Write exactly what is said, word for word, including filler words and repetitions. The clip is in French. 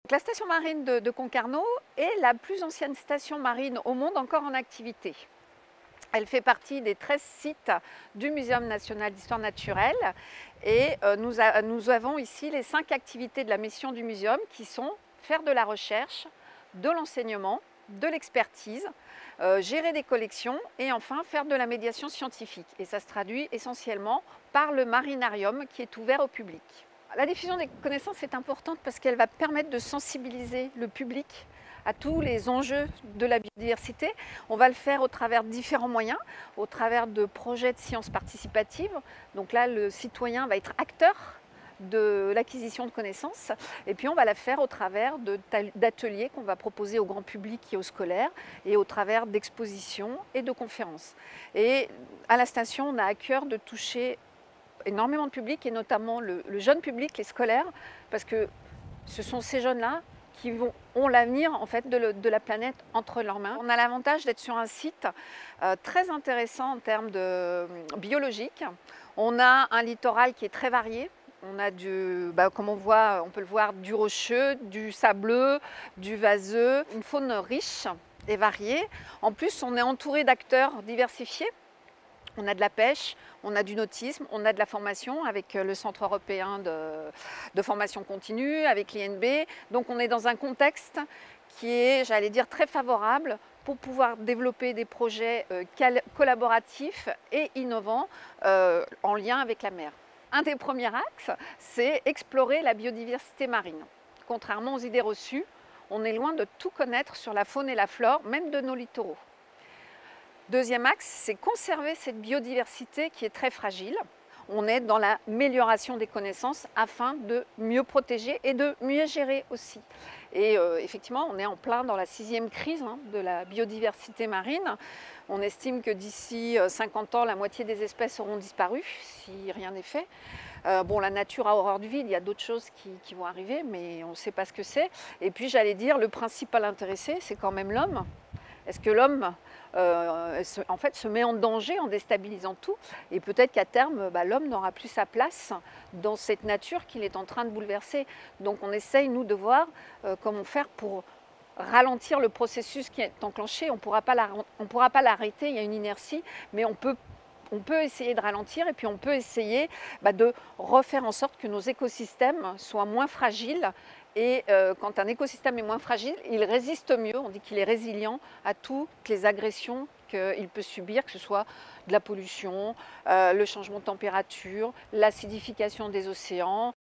La station marine de, de Concarneau est la plus ancienne station marine au monde encore en activité. Elle fait partie des treize sites du Muséum national d'histoire naturelle et euh, nous, a, nous avons ici les cinq activités de la mission du muséum qui sont faire de la recherche, de l'enseignement, de l'expertise, euh, gérer des collections et enfin faire de la médiation scientifique. Et ça se traduit essentiellement par le marinarium qui est ouvert au public. La diffusion des connaissances est importante parce qu'elle va permettre de sensibiliser le public à tous les enjeux de la biodiversité. On va le faire au travers de différents moyens, au travers de projets de sciences participatives. Donc là, le citoyen va être acteur de l'acquisition de connaissances. Et puis on va la faire au travers d'ateliers qu'on va proposer au grand public et aux scolaires et au travers d'expositions et de conférences. Et à la station, on a à cœur de toucher énormément de public et notamment le, le jeune public, les scolaires, parce que ce sont ces jeunes-là qui vont, ont l'avenir en fait, de, le, de la planète entre leurs mains. On a l'avantage d'être sur un site euh, très intéressant en termes de euh, biologique. On a un littoral qui est très varié. On a du, bah, comme on voit, on peut le voir, du rocheux, du sableux, du vaseux, une faune riche et variée. En plus, on est entouré d'acteurs diversifiés. On a de la pêche, on a du nautisme, on a de la formation avec le Centre européen de, de formation continue, avec l'I N B. Donc on est dans un contexte qui est, j'allais dire, très favorable pour pouvoir développer des projets euh, collaboratifs et innovants euh, en lien avec la mer. Un des premiers axes, c'est explorer la biodiversité marine. Contrairement aux idées reçues, on est loin de tout connaître sur la faune et la flore, même de nos littoraux. Deuxième axe, c'est conserver cette biodiversité qui est très fragile. On est dans l'amélioration des connaissances afin de mieux protéger et de mieux gérer aussi. Et euh, effectivement, on est en plein dans la sixième crise hein, de la biodiversité marine. On estime que d'ici cinquante ans, la moitié des espèces auront disparu si rien n'est fait. Euh, bon, la nature a horreur du vide, il y a d'autres choses qui, qui vont arriver, mais on ne sait pas ce que c'est. Et puis, j'allais dire, le principal intéressé, c'est quand même l'homme. Est-ce que l'homme, euh, en fait, se met en danger en déstabilisant tout? Et peut-être qu'à terme, bah, l'homme n'aura plus sa place dans cette nature qu'il est en train de bouleverser. Donc on essaye, nous, de voir euh, comment faire pour ralentir le processus qui est enclenché. On ne pourra pas l'arrêter, il y a une inertie, mais on peut, on peut essayer de ralentir et puis on peut essayer bah, de refaire en sorte que nos écosystèmes soient moins fragiles. Et euh, quand un écosystème est moins fragile, il résiste mieux, on dit qu'il est résilient à toutes les agressions qu'il peut subir, que ce soit de la pollution, euh, le changement de température, l'acidification des océans.